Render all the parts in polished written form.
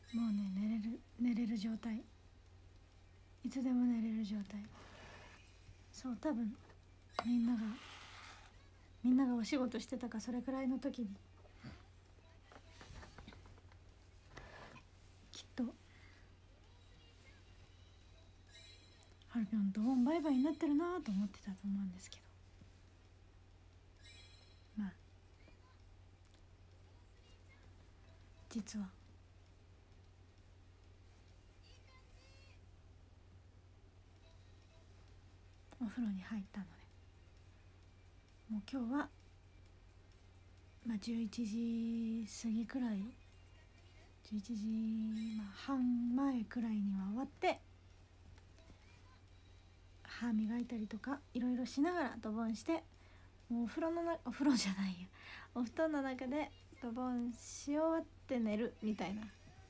もうね寝れる状態、いつでも寝れる状態。そう、多分みんながお仕事してたかそれくらいの時にきっとハルピョンドボンバイバイになってるなと思ってたと思うんですけど、まあ実はお風呂に入ったので、もう今日はまあ11時過ぎくらい、11時、半前くらいには終わって、歯磨いたりとかいろいろしながらドボンして、もうお風呂じゃないや、お布団の中でドボンし終わって寝るみたいな。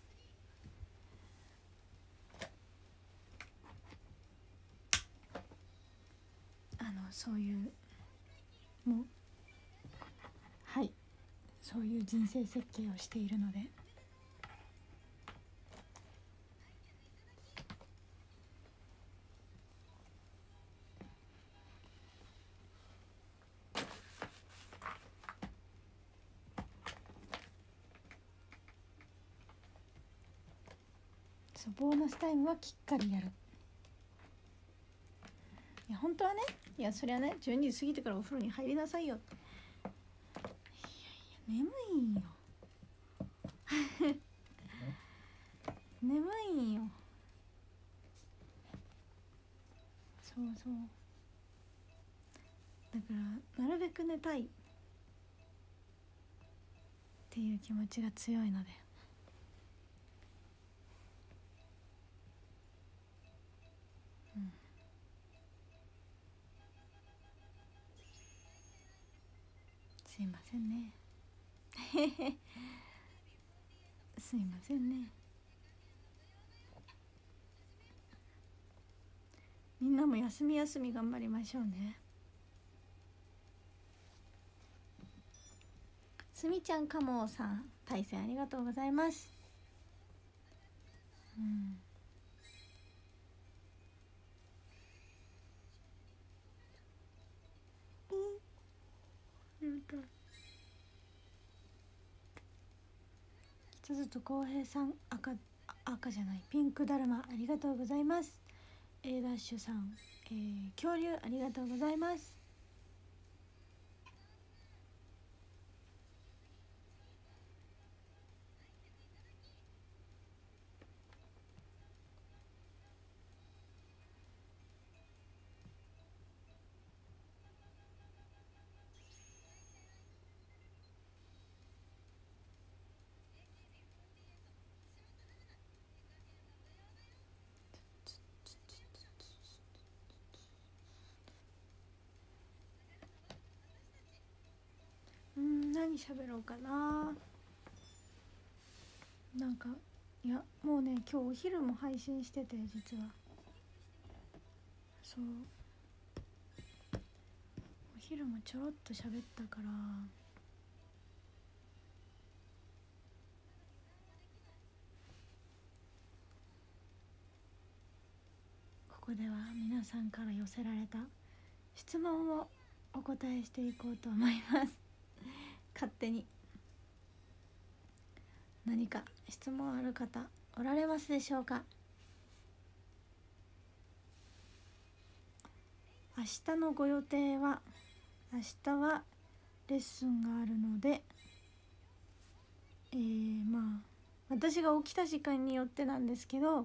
そういうもうはいそういう人生設計をしているので、そうボーナスタイムはきっかりやる。いや本当はね、いやそりゃね12時過ぎてからお風呂に入りなさいよ。いや眠いんよ眠いんよ。そうそう、だからなるべく寝たいっていう気持ちが強いので、すいませんねすいませんね。みんなも休み頑張りましょうね。すみちゃんかもさん対戦ありがとうございます。北里浩平さん、赤じゃないピンクだるまありがとうございます。A ダッシュさん、恐竜ありがとうございます。何喋ろうかな。なんかいやもうね今日お昼も配信してて、実はそうお昼もちょろっと喋ったから、ここでは皆さんから寄せられた質問をお答えしていこうと思います勝手に。何か質問ある方おられますでしょうか。明日のご予定は、明日はレッスンがあるので、まあ私が起きた時間によってなんですけど、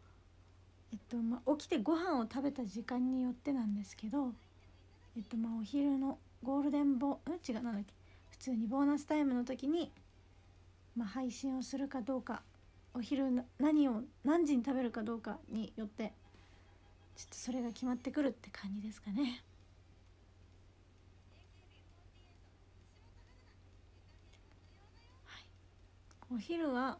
起きてご飯を食べた時間によってなんですけど、お昼のゴールデン違うなんだっけ、普通にボーナスタイムの時に、配信をするかどうか、お昼何時に食べるかどうかによってちょっとそれが決まってくるって感じですかね。はい、お昼は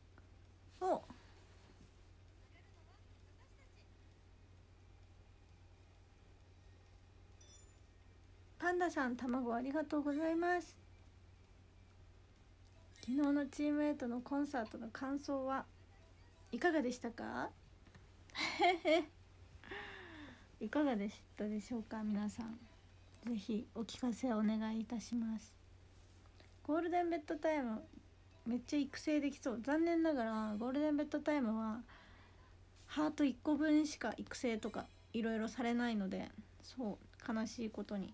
パンダさん卵ありがとうございます。昨日のチームエイトのコンサートの感想はいかがでしたか？いかがでしたでしょうか皆さん。ぜひお聞かせお願いいたします。ゴールデンベッドタイムめっちゃ育成できそう。残念ながらゴールデンベッドタイムはハート1個分しか育成とかいろいろされないので、そう悲しいことに。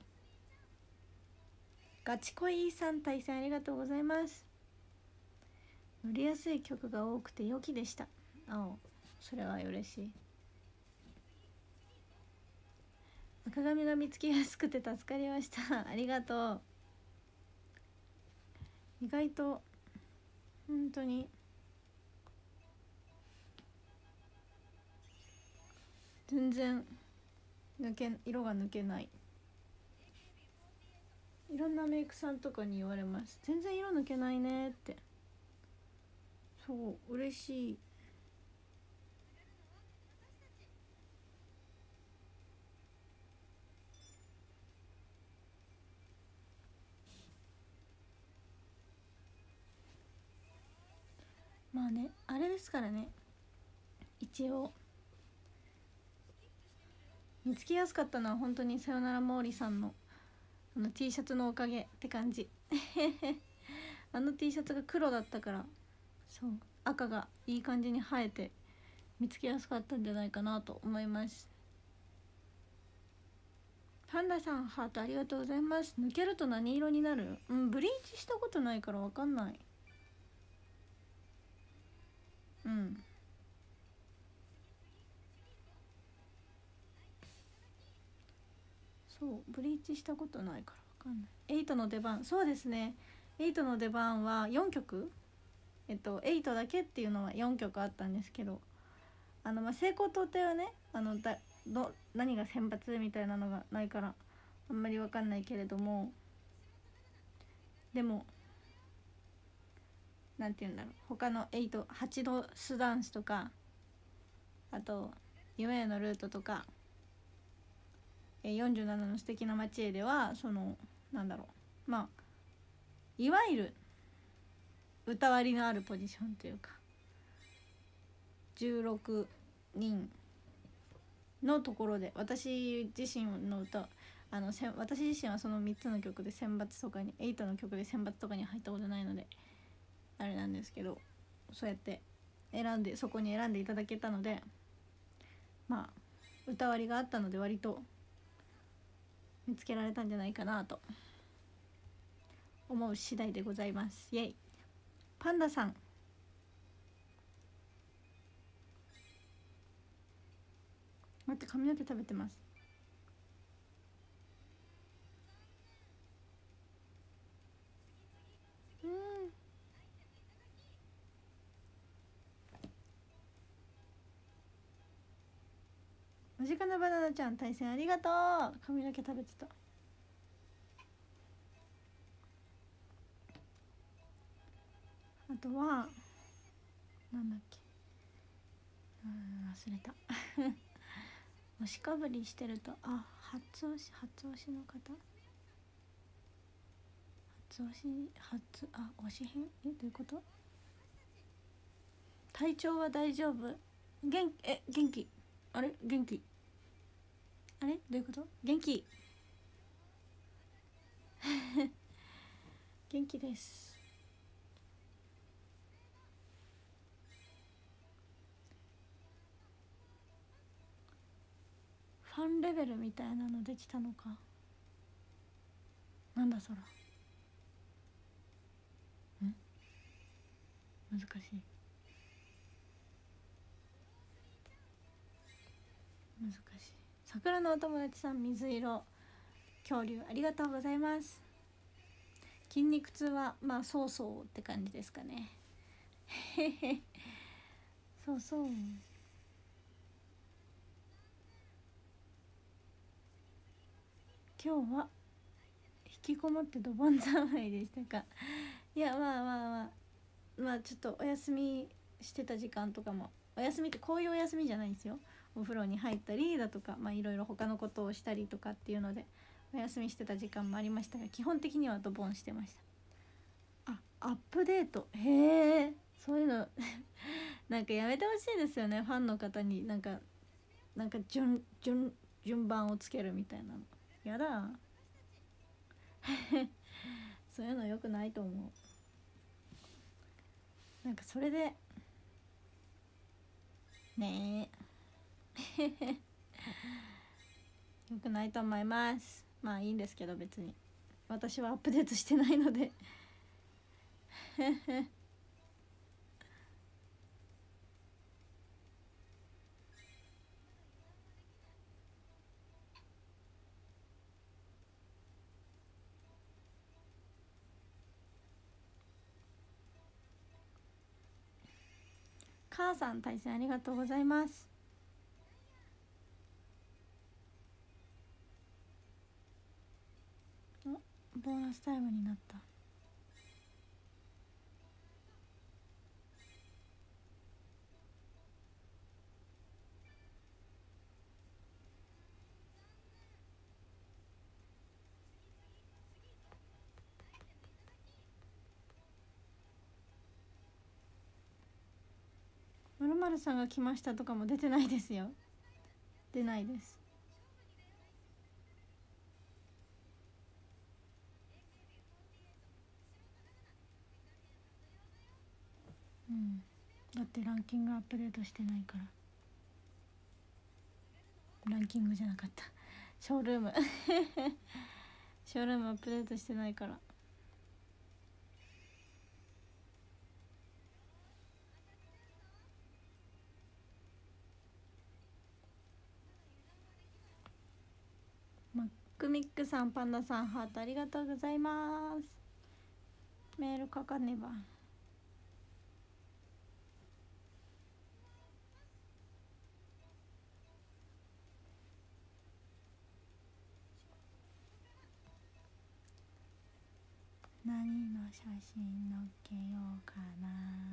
ガチ恋さん対戦ありがとうございます。売りやすい曲が多くて良きでした。それは嬉しい。赤髪が見つけやすくて助かりました。ありがとう。意外と本当に全然色が抜けない。いろんなメイクさんとかに言われます。全然色抜けないねって。そう嬉しい。まあね、あれですからね、一応見つけやすかったのは本当にさよなら毛利さんのT シャツのおかげって感じ。T シャツが黒だったから、そう赤がいい感じに映えて見つけやすかったんじゃないかなと思います。パンダさんハートありがとうございます。抜けると何色になる？ブリーチしたことないから分かんない。そうブリーチしたことないから分かんない。8の出番、そうですね、8の出番は4曲、8だけっていうのは4曲あったんですけど、成功到底はね、何が選抜みたいなのがないからあんまり分かんないけれども、でもなんて言うんだろう、他の8度スダンスとか、あと夢へのルートとか、47の素敵な街へではなんだろう、いわゆる歌割りのあるポジションというか、16人のところで私自身の歌、私自身はその3つの曲で選抜とかに、8の曲で選抜とかに入ったことないのであれなんですけど、そうやってそこに選んでいただけたので、歌割りがあったので割と見つけられたんじゃないかなと思う次第でございます。イエイ。パンダさん待って、髪の毛食べてます。お時間のバナナちゃん対戦ありがとう。髪の毛食べてた。あとはなんだっけ、忘れた。押しかぶりしてると初押しの方、押し変、どういうこと？体調は大丈夫？元気？あれ元気？あれどういうこと？元気？元気です。ファンレベルみたいなのできたのか。なんだそら。難しい。桜のお友達さん、水色恐竜ありがとうございます。筋肉痛はそうそうって感じですかね。そうそう。今日は引きこもってドボン三昧でしたか？いやちょっとお休みしてた時間とかも、お休みってこういうお休みじゃないんですよ。お風呂に入ったりだとか、いろいろ他のことをしたりとかっていうのでお休みしてた時間もありましたが、基本的にはドボンしてました。アップデート、へえ、そういうのなんかやめてほしいですよね、ファンの方になんか順番をつけるみたいなの。やだそういうの良くないと思う。なんかそれでねえ良くないと思います。まあいいんですけど、別に私はアップデートしてないので母さん対戦ありがとうございます。お、ボーナスタイムになった。まるまるさんが来ましたとかも出てないですよ。出ないです。うん、だってランキングアップデートしてないから。ランキングじゃなかった、ショールームショールームアップデートしてないから。マックミックさん、パンダさん、ハートありがとうございます。メール書かねば。何の写真載っけようかな。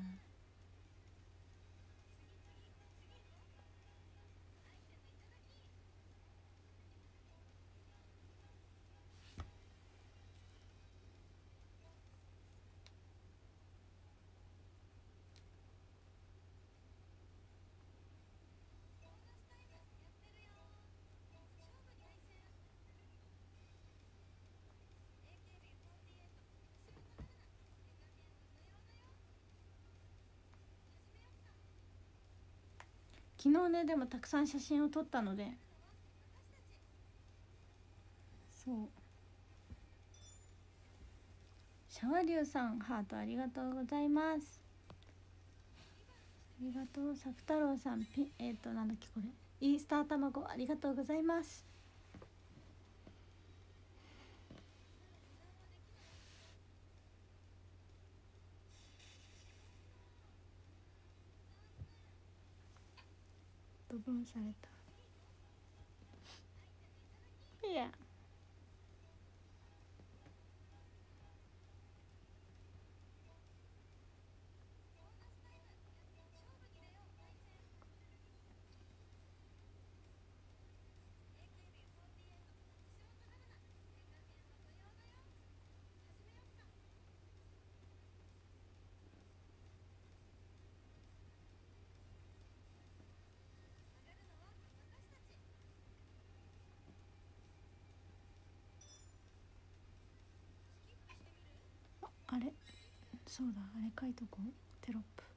昨日ね、でもたくさん写真を撮ったので、そう。シャワリュウさん、ハートありがとうございます。ありがとう。さく太郎さん、なんだっけこれ、イースター卵ありがとうございます。ドボンされた。いや、あれ、そうだ、あれ書いとこう、テロップ。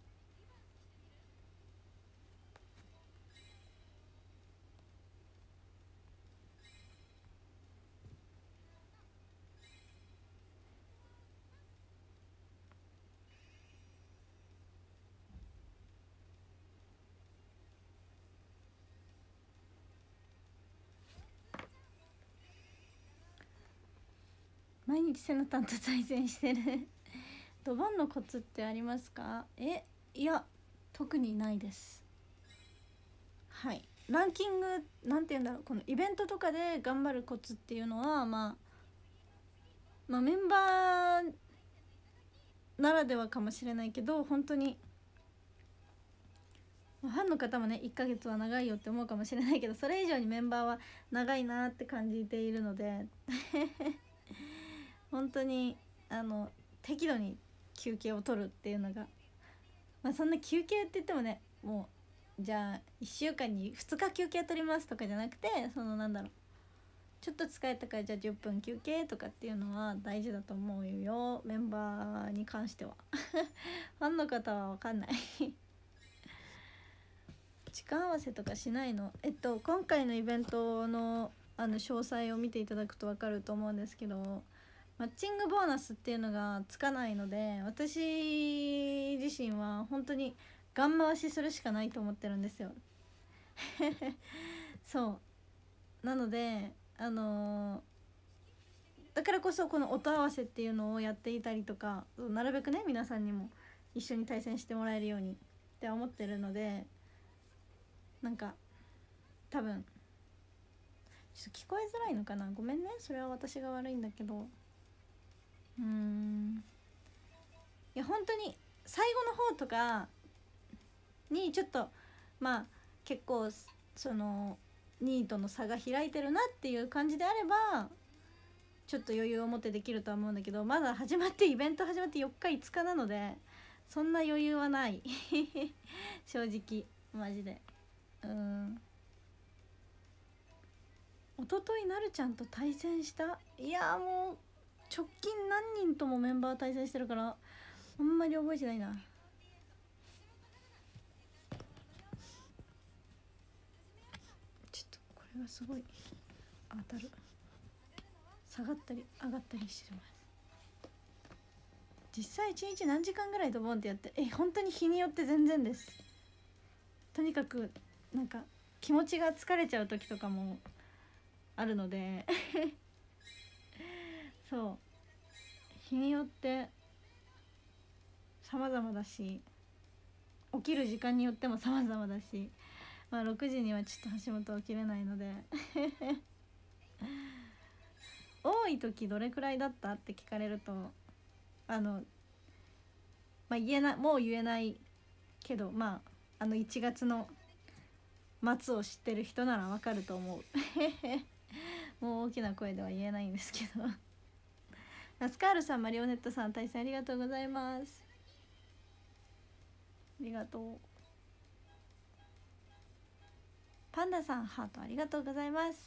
毎日セナタンと対戦してるドボンのコツってありますか？いや、特にないです。はい、ランキングなんて言うんだろう、このイベントとかで頑張るコツっていうのは、まあメンバーならではかもしれないけど、本当にファンの方もね、1ヶ月は長いよって思うかもしれないけど、それ以上にメンバーは長いなって感じているので本当に適度に休憩を取るっていうのがまあそんな休憩って言ってもね、もうじゃあ1週間に2日休憩取りますとかじゃなくて、そのなんだろう、ちょっと疲れたからじゃあ10分休憩とかっていうのは大事だと思うよ、メンバーに関しては。ファンの方は分かんない。時間合わせとかしないの？今回のイベントの詳細を見ていただくと分かると思うんですけど、マッチングボーナスっていうのがつかないので、私自身は本当にガン回しするしかないと思ってるんですよ。そうなのでだからこそこの音合わせっていうのをやっていたりとか、なるべくね皆さんにも一緒に対戦してもらえるようにって思ってるので、なんか多分ちょっと聞こえづらいのかな、ごめんね、それは私が悪いんだけど、いや本当に最後の方とかにちょっとまあ結構その2位との差が開いてるなっていう感じであればちょっと余裕を持ってできるとは思うんだけど、まだイベント始まって4日5日なのでそんな余裕はない。正直マジで。一昨日なるちゃんと対戦した？いやもう直近何人ともメンバー対戦してるからあんまり覚えてないな。ちょっとこれがすごい当たる、下がったり上がったりしてます。実際1日何時間ぐらいドボンってやって、本当に日によって全然です。とにかくなんか気持ちが疲れちゃう時とかもあるのでそう日によって様々だし、起きる時間によっても様々だし、まあ6時にはちょっと橋本起きれないので多い時どれくらいだったって聞かれるとまあもう言えないけど、まあ1月の末を知ってる人ならわかると思う。もう大きな声では言えないんですけど。ナスカールさん、マリオネットさん、対戦ありがとうございます。ありがとう。パンダさん、ハートありがとうございます。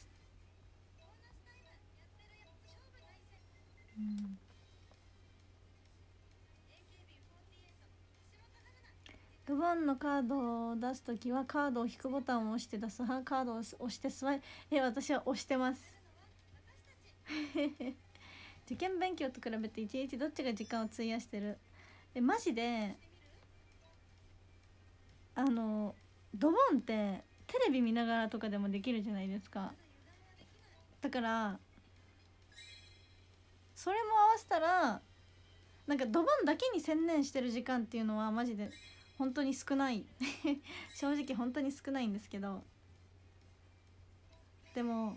ドボンのカードを出すときはカードを引くボタンを押して出す派、カードを押してスワイプ。私は押してます。受験勉強と比べて1日どっちが時間を費やしてる？マジでドボンってテレビ見ながらとかでもできるじゃないですか。だからそれも合わせたらなんかドボンだけに専念してる時間っていうのはマジで本当に少ない正直本当に少ないんですけど、でも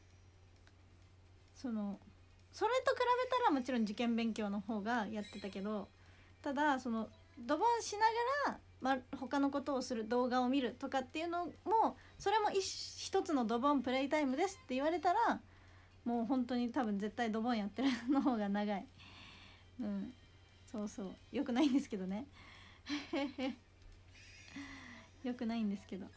それと比べたらもちろん受験勉強の方がやってたけど、ただそのドボンしながら、他のことをする、動画を見るとかっていうのもそれも一つのドボンプレイタイムですって言われたらもう本当に多分絶対ドボンやってるの方が長い。そうそう、よくないんですけどね。よくないんですけど。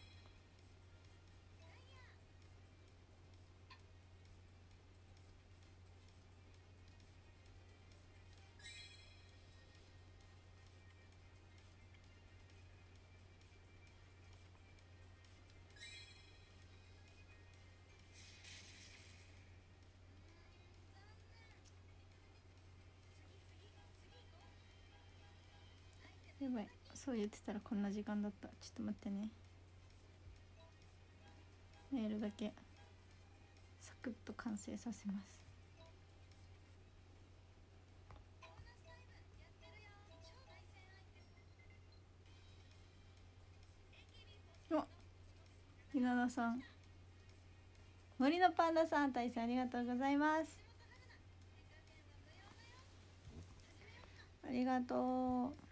やばい、そう言ってたらこんな時間だった。ちょっと待ってね、メールだけサクッと完成させます。お、稲田さん、森のパンダさん、対戦ありがとうございます。ありがとう。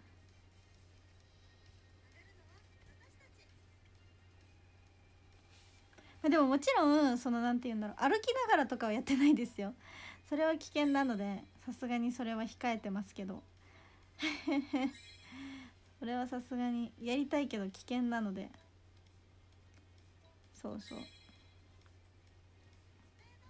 でももちろんそのなんて言うんだろう、歩きながらとかはやってないですよ。それは危険なのでさすがにそれは控えてますけどそそれはさすがにやりたいけど危険なので、そうそう、うん。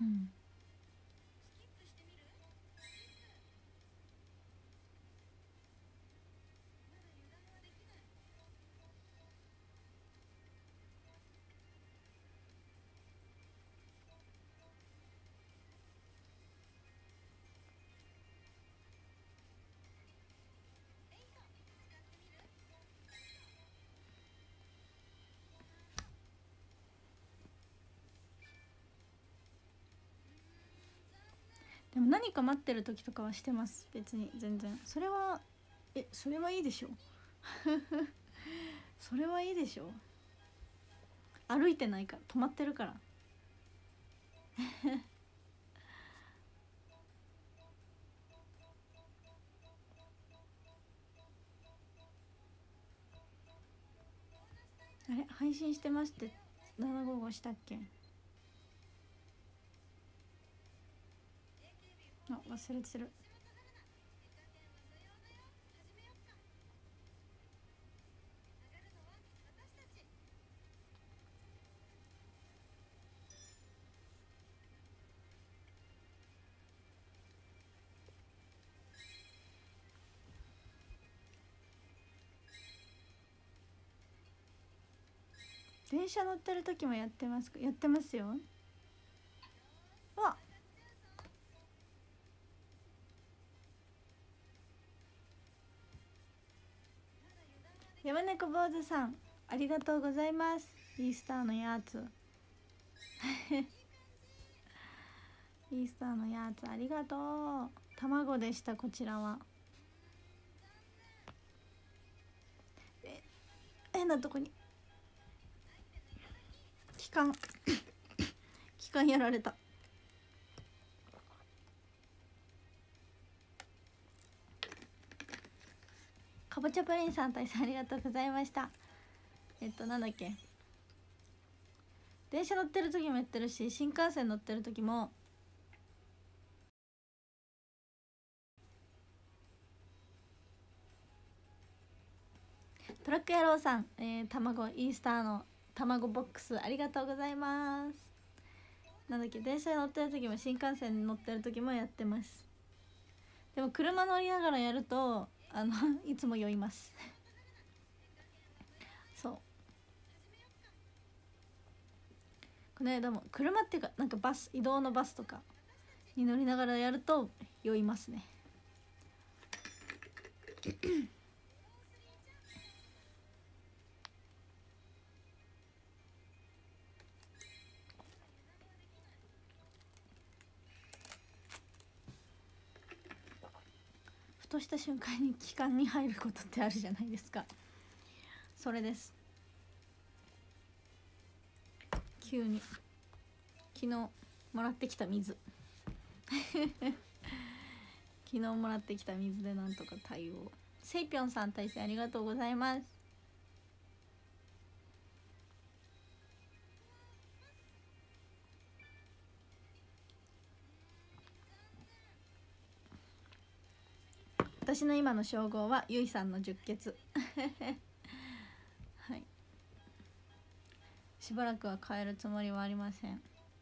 でも何か待ってる時とかはしてます。別に全然それは、それはいいでしょそれはいいでしょ。歩いてないから、止まってるからあれ配信してますって755したっけ。あ、忘れてる。電車乗ってる時もやってますか。やってますよ。わ、山猫坊主さんありがとうございます。イースターのやつイースターのやつありがとう。卵でした、こちらは。変なとこに期間期間やられた。かぼちゃプリンさん大変ありがとうございました。なんだっけ、電車乗ってる時もやってるし、新幹線乗ってる時も。トラック野郎さん、卵イースターの卵ボックスありがとうございます。なんだっけ、電車乗ってる時も新幹線乗ってる時もやってます。でも車乗りながらやるといつも酔いますそう、この間も車っていうかなんかバス、移動のバスとかに乗りながらやると酔いますねふとした瞬間に気管に入ることってあるじゃないですか。それです。急に昨日もらってきた水昨日もらってきた水でなんとか対応。セイピョンさん大勢ありがとうございます。私の今の称号はゆいさんの十血はい、しばらくは変えるつもりはありません。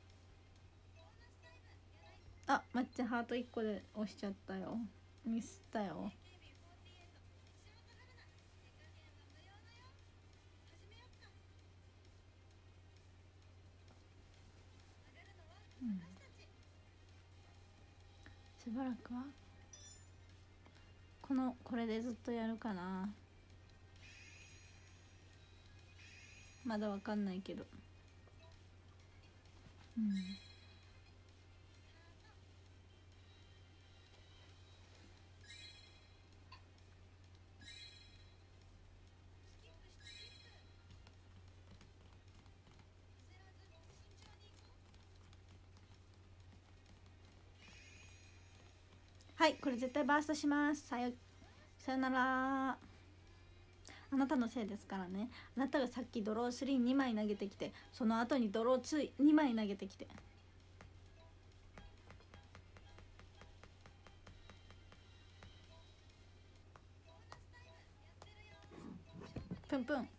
あ、抹茶ハート1個で押しちゃったよ。ミスったよ。うん、しばらくはこれでずっとやるかな。まだわかんないけど、うん、はい、これ絶対バーストします。さよなら。あなたのせいですからね。あなたがさっきドロー32枚投げてきて、その後にドロー2枚投げてきて、 プンプン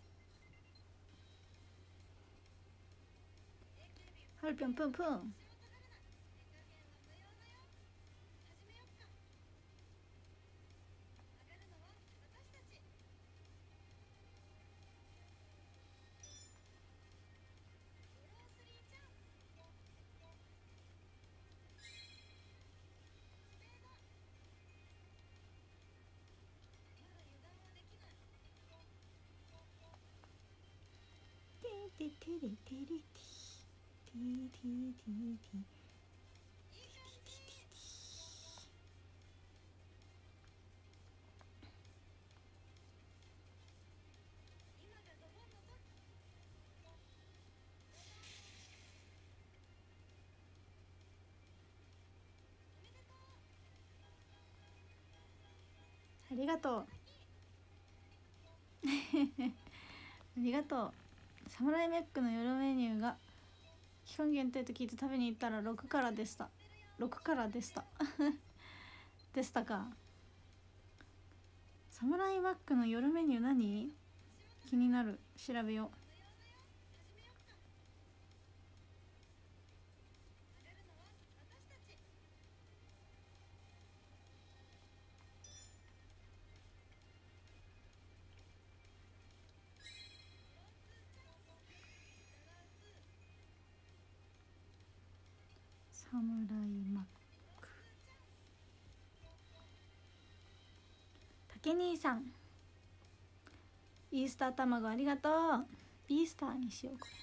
はるぴょんプンプン。テテレテレティティティティティ。ありがとうありがとう。サムライメックの夜メニューが期間限定と聞いて食べに行ったら6からでした。6からでしたでしたか。サムライマックの夜メニュー何？気になる。調べよう。サムライマック。竹兄さん、イースター卵ありがとう。イースターにしよう。こ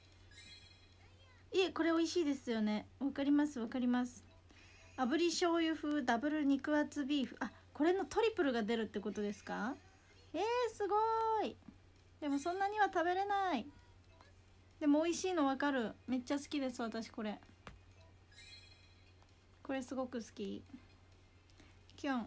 れこれ美味しいですよね。わかりますわかります。炙り醤油風ダブル肉厚ビーフ。あ、これのトリプルが出るってことですか？すごい。でもそんなには食べれない。でも美味しいのわかる。めっちゃ好きです、私これ。これすごく好き。キュン。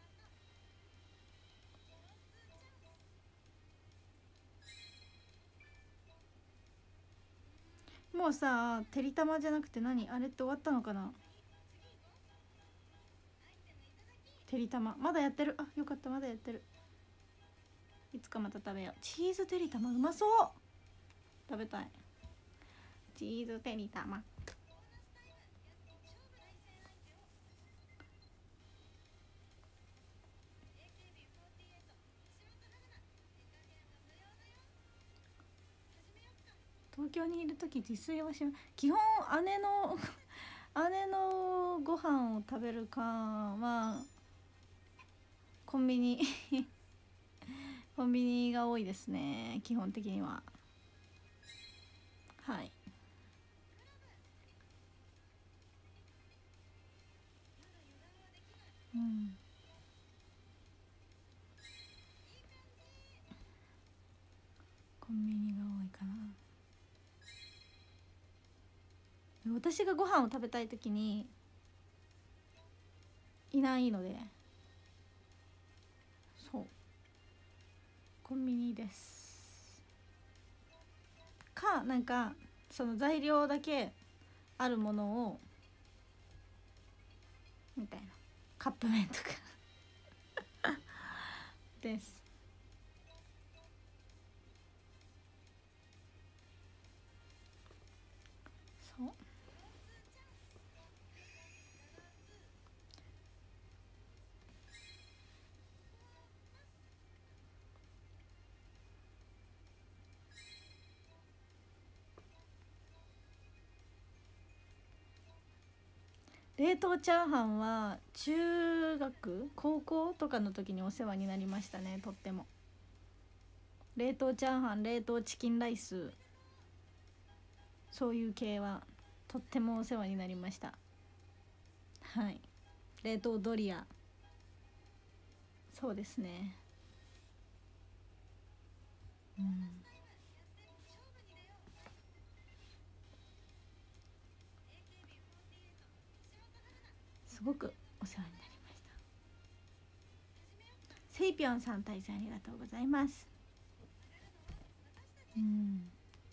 もうさ、てりたまじゃなくて何あれって終わったのかな。てりたままだやってる。あ、よかった、まだやってる。いつかまた食べよう。チーズてりたまうまそう。食べたい。チーズてりたま。東京にいる時自炊はし基本姉の姉のご飯を食べるか、まあコンビニコンビニが多いですね、基本的には。はい。うん、コンビニが多いかな。私がご飯を食べたい時にいないので、そうコンビニですか。なんかその材料だけあるものをみたいな、カップ麺とかです。そう、冷凍チャーハンは中学高校とかの時にお世話になりましたね。とっても冷凍チャーハン、冷凍チキンライス、そういう系はとってもお世話になりました。はい。冷凍ドリア、そうですね。うん、すごくお世話になりました。セイピョンさん、対戦ありがとうございます。うん、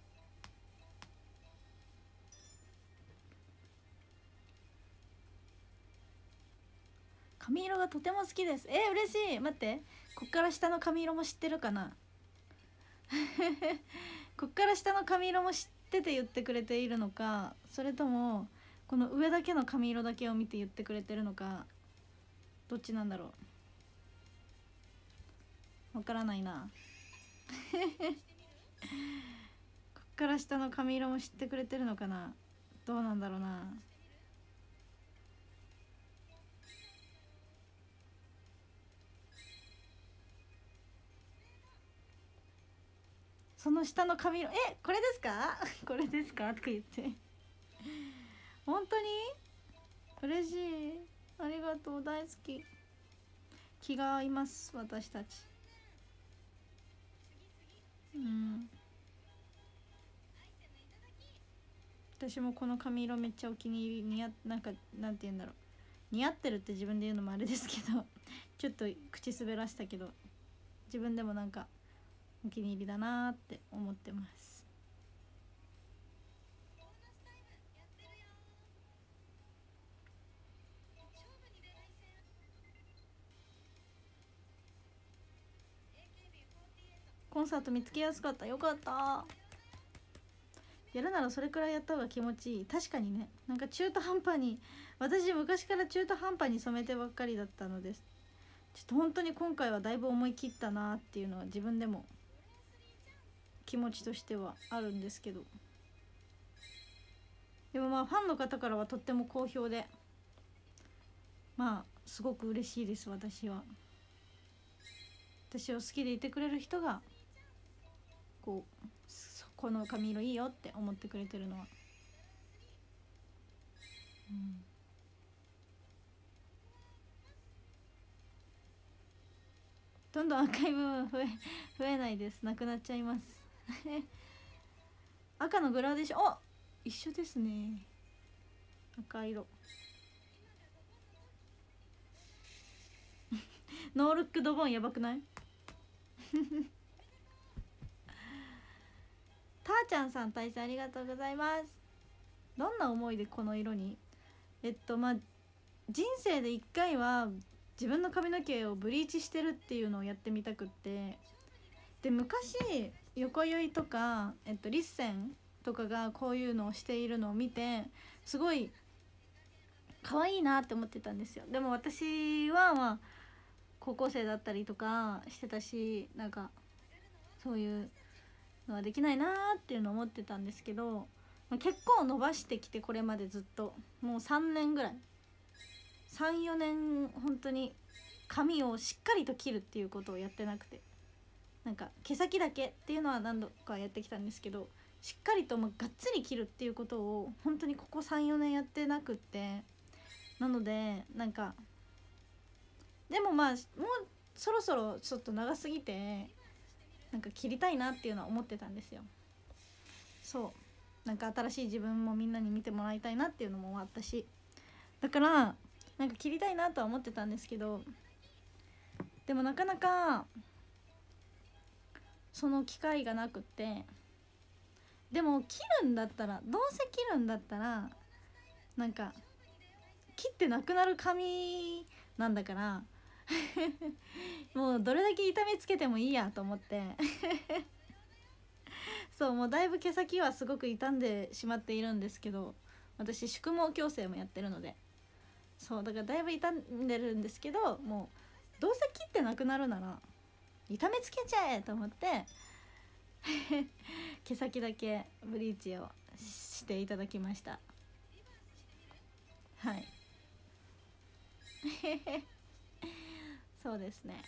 髪色がとても好きです。嬉しい。待って、こっから下の髪色も知ってるかな。 こっから下の髪色も知ってて言ってくれているのか、それともこの上だけの髪色だけを見て言ってくれてるのか、どっちなんだろう、わからないな。こっから下の髪色も知ってくれてるのかな、どうなんだろうな。その下の髪色、これですかこれですかとか言って本当に嬉しい、ありがとう、大好き。気が合います私たち。うん、私もこの髪色めっちゃお気に入り、なんかなんて言うんだろう、似合ってるって自分で言うのもあれですけどちょっと口滑らしたけど、自分でもなんかお気に入りだなーって思ってます。コンサート見つけやすかった、よかった。やるならそれくらいやった方が気持ちいい。確かにね、なんか中途半端に、私昔から中途半端に染めてばっかりだったのです。ちょっと本当に今回はだいぶ思い切ったなっていうのは自分でも気持ちとしてはあるんですけど、でもまあファンの方からはとっても好評で、まあすごく嬉しいです。私は、私を好きでいてくれる人がこう、この髪色いいよって思ってくれてるのは、うん、どんどん赤い部分増えないです。なくなっちゃいます赤のグラデーション、お、一緒ですね、赤色ノールックドボンやばくないたーちゃんさん、対戦ありがとうございます。どんな思いでこの色に、まあ人生で1回は自分の髪の毛をブリーチしてるっていうのをやってみたくって、で昔横結いとか、リッセンとかがこういうのをしているのを見て、すごい可愛いなって思ってたんですよ。でも私はまあ高校生だったりとかしてたし、なんかそういうのはできないなっていうのを思ってたんですけど、結構伸ばしてきて、これまでずっともう3年ぐらい、34年本当に髪をしっかりと切るっていうことをやってなくて、なんか毛先だけっていうのは何度かやってきたんですけど、しっかりとがっつり切るっていうことを本当にここ34年やってなくって、なのでなんか、でもまあもうそろそろちょっと長すぎてなんか切りたいなっていうのは思ってたんですよ。そう、なんか新しい自分もみんなに見てもらいたいなっていうのもあったし、だからなんか切りたいなとは思ってたんですけど、でもなかなかその機会がなくって、でも切るんだったら、どうせ切るんだったらなんか切ってなくなる髪なんだからもうどれだけ痛めつけてもいいやと思ってそう、もうだいぶ毛先はすごく傷んでしまっているんですけど、私宿毛矯正もやってるので、そうだからだいぶ傷んでるんですけど、もうどうせ切ってなくなるなら痛めつけちゃえと思って毛先だけブリーチをしていただきました。はいそうですね、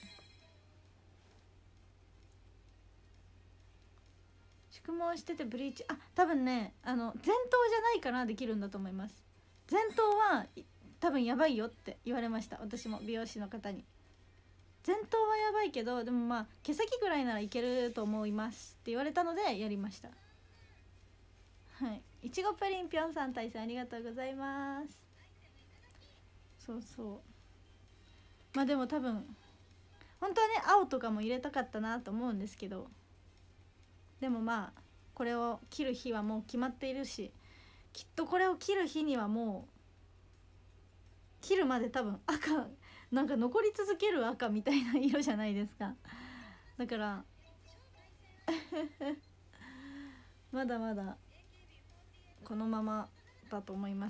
宿毛しててブリーチ、多分ね、前頭じゃないからできるんだと思います。前頭は多分やばいよって言われました、私も美容師の方に。前頭はやばいけど、でもまあ毛先ぐらいならいけると思いますって言われたのでやりました。はい、いちごプリンぴょんさん、対戦ありがとうございます。そうそう、まあでも多分本当はね青とかも入れたかったなと思うんですけど、でもまあこれを切る日はもう決まっているし、きっとこれを切る日にはもう切るまで多分赤、なんか残り続ける赤みたいな色じゃないですか。だからまだまだこのままだと思います。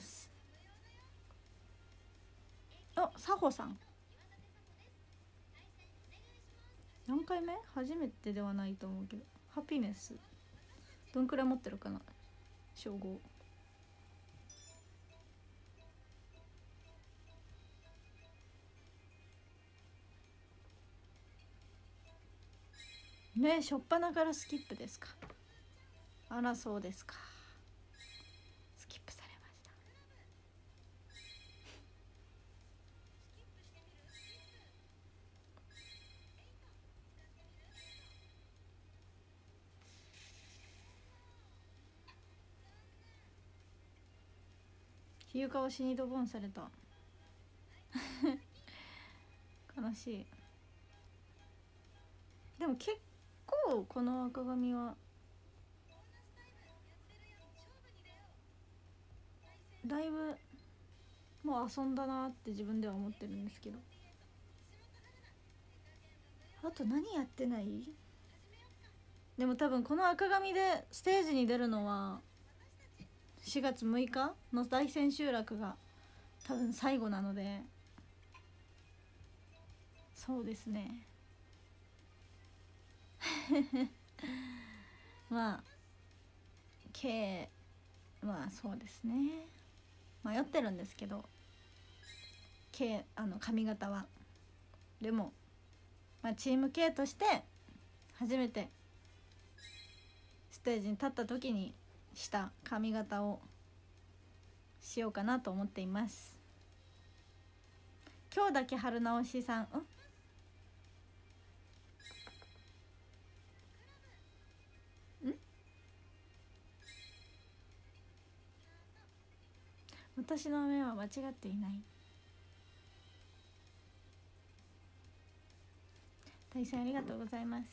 あ、サホさん何回目？初めてではないと思うけど、ハピネスどんくらい持ってるかな、称号。ね、しょっぱなからスキップですか。あら、そうですか。スキップされました。ひゆかわしにドボンされた。悲しい。でも結構この赤髪はだいぶもう遊んだなって自分では思ってるんですけど、あと何やってない？でも多分この赤髪でステージに出るのは4月6日の大千秋楽が多分最後なので、そうですね。まあまあそうですね、迷ってるんですけど、髪型はでも、まあ、チーム K として初めてステージに立った時にした髪型をしようかなと思っています。今日だけ春直しさん、私の目は間違っていない。大変ありがとうございます。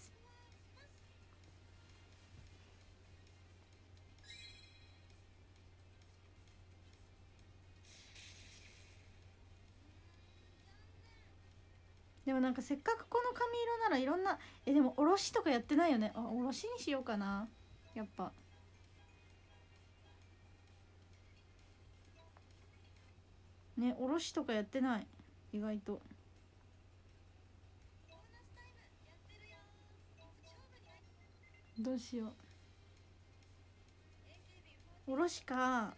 でもなんかせっかくこの髪色ならいろんな、でもおろしとかやってないよね。おろしにしようかな、やっぱ。ね、おろしとかやってない、意外と。どうしよう、おろしか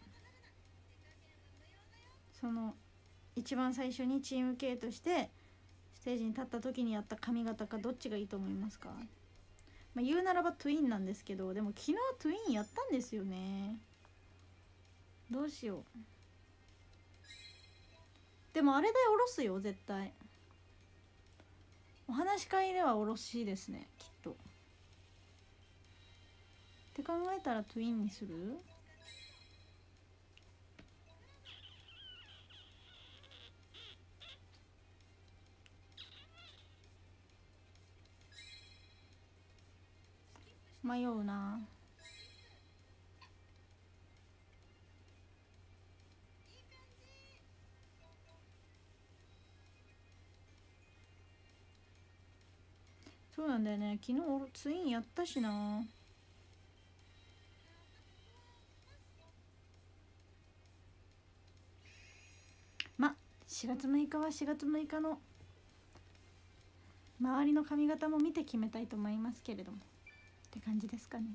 その一番最初にチーム K としてステージに立った時にやった髪型か、どっちがいいと思いますか？まあ、言うならばトゥインなんですけど、でも昨日トゥインやったんですよね。どうしよう。でもあれでおろすよ絶対。お話し会ではおろしですね、きっと。って考えたらトゥインにする？迷うな。そうなんだよね、昨日ツインやったしな。ま、4月6日は4月6日の周りの髪型も見て決めたいと思いますけれども、って感じですかね。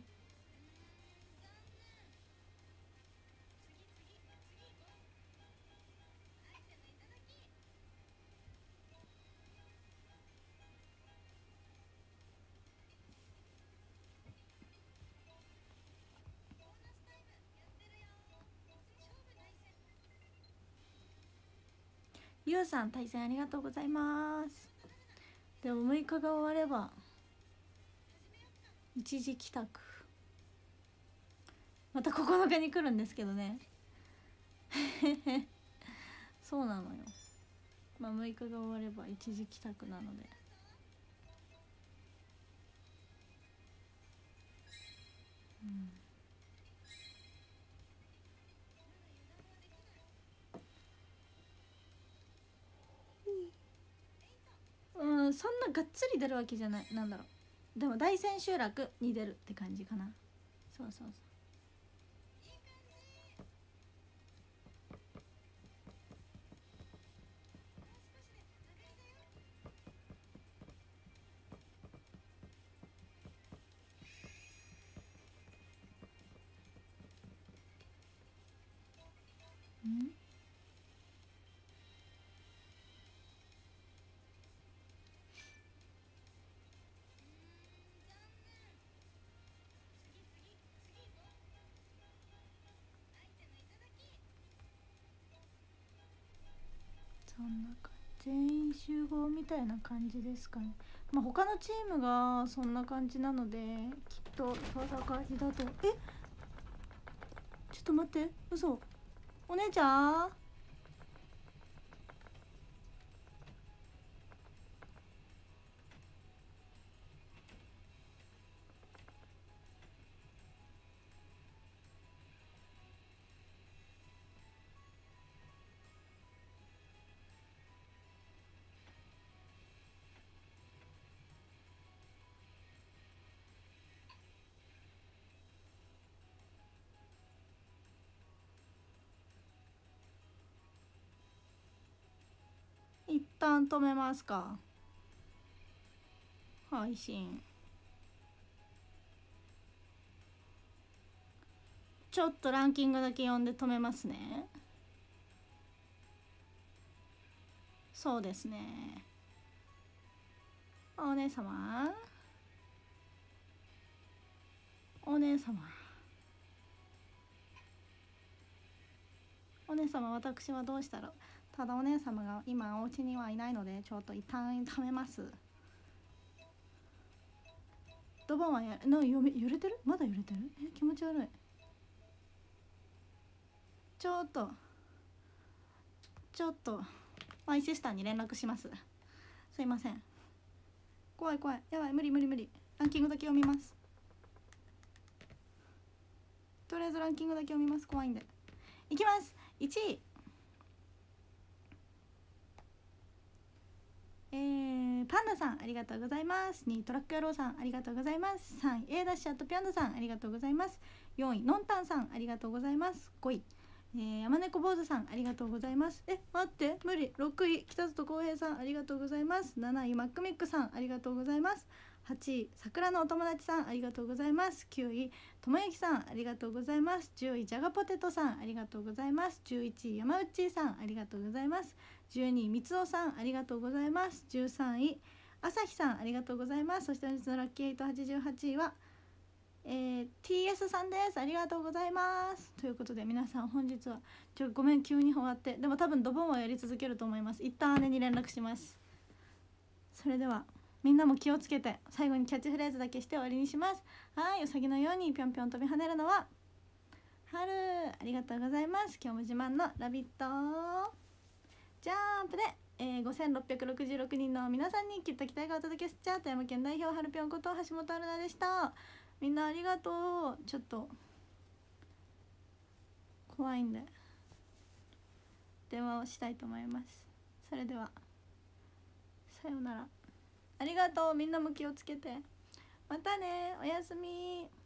ゆうさん対戦ありがとうございます。でも6日が終われば一時帰宅、また9日に来るんですけどね。そうなのよ。まあ6日が終われば一時帰宅なので、そんながっつり出るわけじゃない、なんだろう、 でも大千秋楽に出るって感じかな。そうそうそう。うんそんな感じ、全員集合みたいな感じですかね。まあ他のチームがそんな感じなのできっとそんな感じだと。え、ちょっと待って、嘘。お姉ちゃん、一旦止めますか、配信。ちょっとランキングだけ読んで止めますね。そうですね。お姉様、お姉様、お姉様、私はどうしたら。ただお姉様が今お家にはいないのでちょっと一旦止めます。ドボンは揺れてる、まだ揺れてる。気持ち悪い。ちょっとマイシスターに連絡します。すいません、怖い怖い、やばい、無理。ランキングだけ読みます。とりあえずランキングだけ読みます。怖いんでいきます。1位パンダさん、ありがとうございます。2位トラック野郎さん、ありがとうございます。3位 A ダッシャーとピャンダさん、ありがとうございます。4位のんたんさん、ありがとうございます。5位山猫坊主さん、ありがとうございます。待って、無理。6位北里光平さん、ありがとうございます。7位マックミックさん、ありがとうございます。8位桜のお友達さん、ありがとうございます。9位ともゆきさん、ありがとうございます。10位じゃがポテトさん、ありがとうございます。11位山内さん、ありがとうございます。12位みつおさん、ありがとうございます。13位朝日さん、ありがとうございます。そして本日のラッキー888位はTS さんです。ありがとうございます。ということで皆さん、本日はごめん、急に終わって。でも多分ドボンはやり続けると思います。一旦姉に連絡します。それではみんなも気をつけて、最後にキャッチフレーズだけして終わりにします。はい、うさぎのようにぴょんぴょん飛び跳ねるのは春。ありがとうございます。今日も自慢のラビットジャンプで、5666人の皆さんにきっと期待がお届けしちゃ富山県代表春ぴょんこと橋本春菜でした。みんなありがとう。ちょっと怖いんで電話をしたいと思います。それではさようなら。ありがとう。みんなも気をつけて。またね。おやすみ。